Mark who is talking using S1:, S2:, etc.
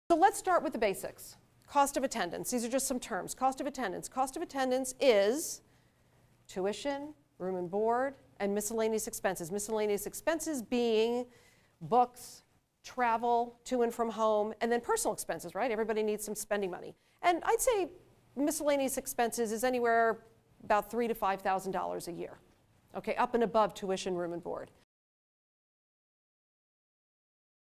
S1: So let's start with the basics. Cost of attendance. These are just some terms. Cost of attendance. Cost of attendance is tuition, room and board, and miscellaneous expenses. Miscellaneous expenses being books, travel to and from home, and then personal expenses, right? Everybody needs some spending money. And I'd say miscellaneous expenses is anywhere about $3,000 to $5,000 a year, okay, up and above tuition, room and board.